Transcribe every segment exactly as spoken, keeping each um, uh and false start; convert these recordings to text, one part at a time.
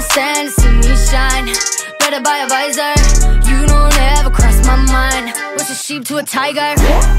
can't stand to see me shine. Better buy a visor. You don't ever cross my mind. What's a sheep to a tiger?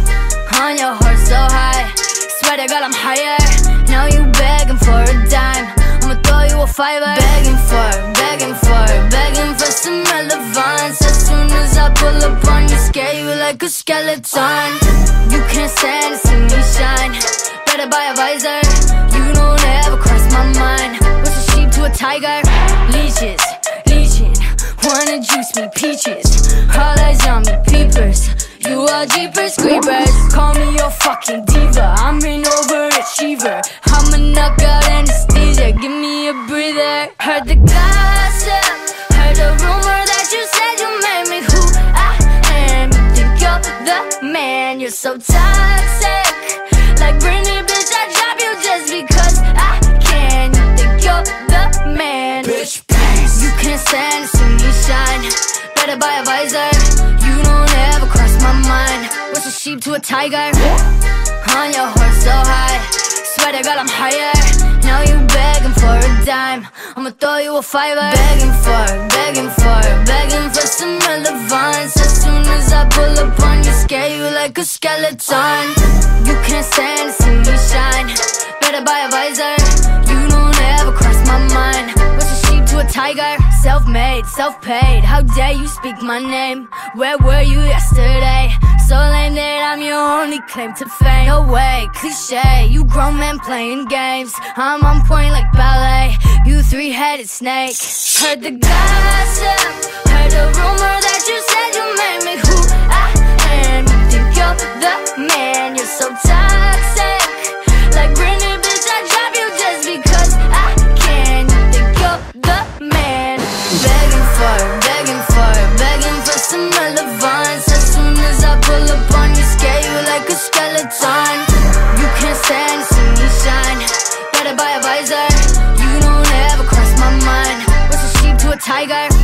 On your horse so high, swear to God I'm higher. Now you begging for a dime, I'ma throw you a fiver. Begging for, begging for, begging for some relevance. As soon as I pull up on you, scare you like a skeleton. You can't stand to see me shine. Better buy a visor. You don't ever cross my mind. What's a sheep to a tiger? Leeches, leeching, wanna juice me peaches. All eyes on me, peepers. You are jeepers creepers. Call me your fucking diva, I'm an overachiever. I'm a knockout anesthesia, give me a breather. Heard the gossip, heard the rumor that you said you made me who I am. You think you're the man, you're so toxic. Like Britney, bitch, I drop you just because I can. You think you're the man, bitch, please. You can't stand to see me shine. Better buy a visor. You don't ever cross my mind. What's a sheep to a tiger? On your horse so high, swear to God I'm higher. Now you begging for a dime, I'ma throw you a fiver. Begging for, begging for, begging for some relevance. As soon as I pull up on you, scare you like a skeleton. You can't stand to see me shine. Better buy a visor. You don't ever cross my mind. What's a sheep to a tiger? Self-made, self-paid, how dare you speak my name? Where were you yesterday? So lame that I'm your only claim to fame. No way, cliche, you grown men playing games. I'm on point like ballet, you three-headed snake. Heard the gossip, heard the rumor that you said you made me who I am. You think you're the man, you're so toxic. Like Britney, bitch, I drop you just because I can. You think you're the man. Begging for, begging for, begging for some relevance. As soon as I pull up on you, scare you like a skeleton. You can't stand to see me shine. Better buy a visor. You don't ever cross my mind. What's a sheep to a tiger?